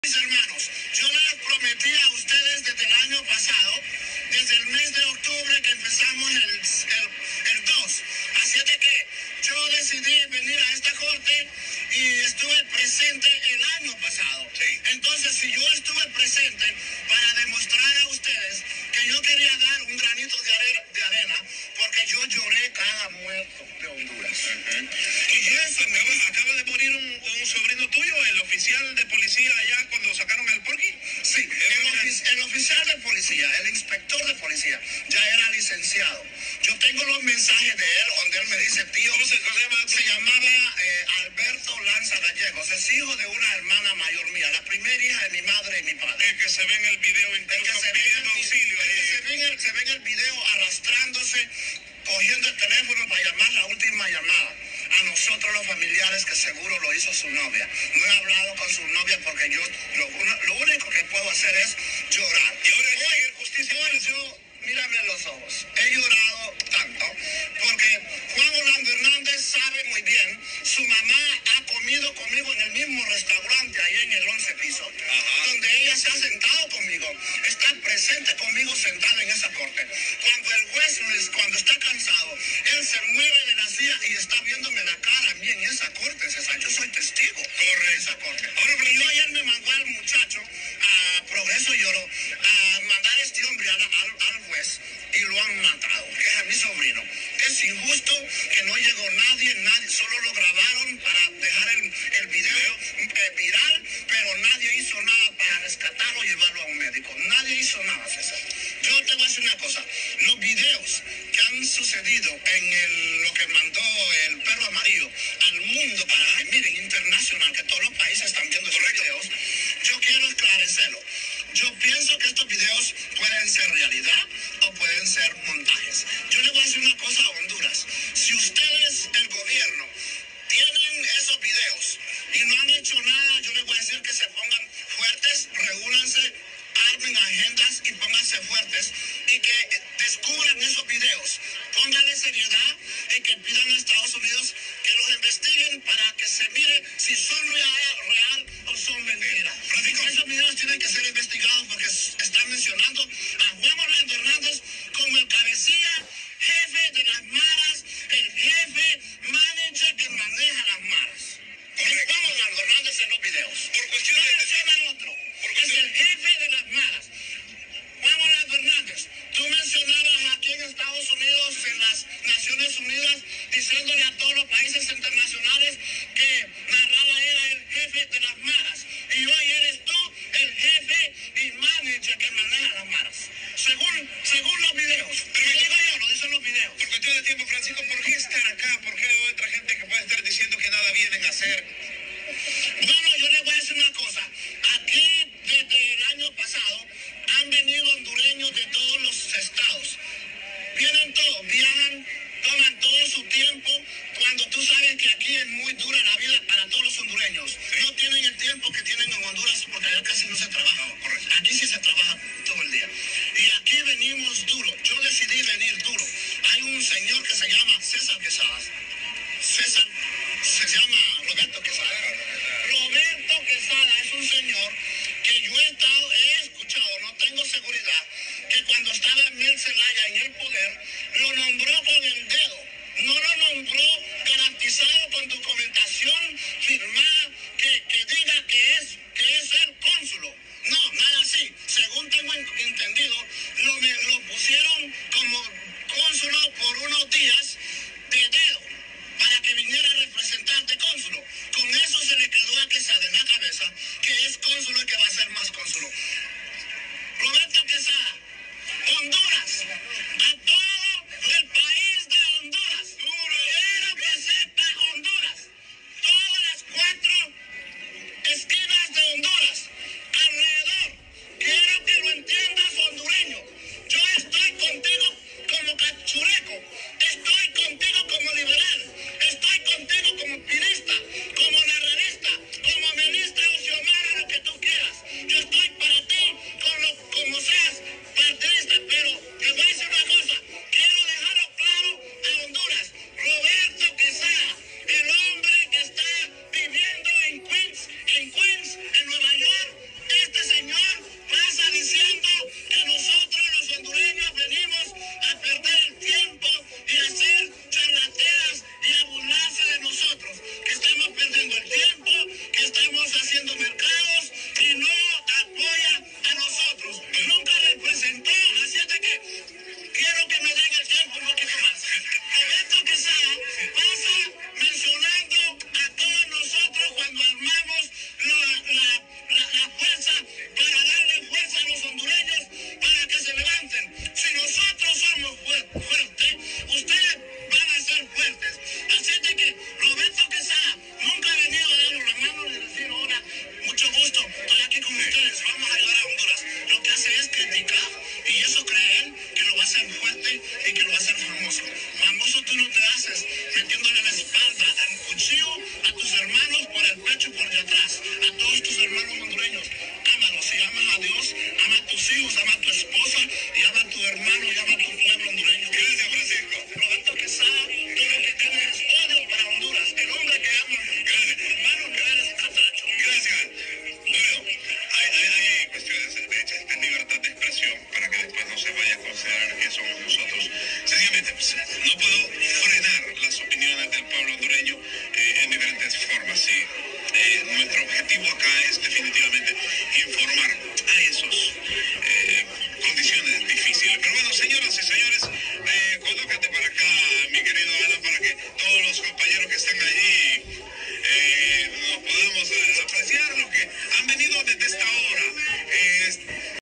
Mis hermanos, yo les prometí a ustedes desde el año pasado, desde el mes de octubre que empezamos el 2. Así es de que yo decidí venir a esta corte y estuve presente el año pasado. Sí. Entonces, si yo estuve presente para demostrar a ustedes que yo quería dar un granito de arena, porque yo lloré cada muerto de Honduras. Y eso, acaba de morir un sobrino tuyo, el oficial de policía allá cuando sacaron al Porky. Sí, el oficial de policía, el inspector de policía, ya era licenciado. Yo tengo los mensajes de él, donde él me dice, tío, ¿Cómo se llama? se llamaba Alberto Lanza Gallegos, es hijo de una hermana mayor mía, la primera hija de mi madre y mi padre. El que se ve en el video El que incluso se ve en pidiendo auxilio ahí. se ve en el video arrastrándose, cogiendo el teléfono para llamar la última llamada. A nosotros los familiares, que seguro lo hizo su novia. No he hablado con su novia porque yo lo único que puedo hacer es llorar. Y ahora hay justicia. Hoy yo, mírame en los ojos, he llorado tanto porque Juan Orlando Hernández sabe muy bien, su mamá ha comido conmigo en el mismo restaurante ahí en el 11 piso, donde ella se ha sentado conmigo, está presente conmigo sentada en esa corte. Cuando el juez, cuando está cansado, él se mueve de la silla y está viéndome la cara a mí en esa corte, César. Yo soy testigo de esa corte. Ahora, pero yo ayer me mandó al muchacho, a Progreso Lloró, a mandar a este hombre al juez y lo han matado, que es a mi sobrino. Es injusto que no llegó nadie, solo lo grabaron para dejar el video viral, pero nadie hizo nada para rescatarlo y llevarlo a un médico. Nadie hizo nada, César. Yo te voy a decir una cosa, los videos que han sucedido en lo que mandó el perro amarillo al mundo para que miren, internacional, que todos los países están viendo esos videos, yo quiero esclarecerlo. Yo pienso que estos videos pueden ser realidad o pueden ser montajes. Yo le voy a decir una cosa a Honduras. Si ustedes, el gobierno, tienen esos videos y no han hecho nada, yo les voy a decir que se pongan fuertes, reúnanse, armen agendas y pónganse fuertes y que descubran esos videos. Pónganle seriedad y que pidan a Estados Unidos que los investiguen para que se mire si son real o son mentiras. Esos videos tienen que ser investigados porque están mencionando a Juan Orlando Hernández como el cabecilla, jefe de las maras, el jefe, manager acá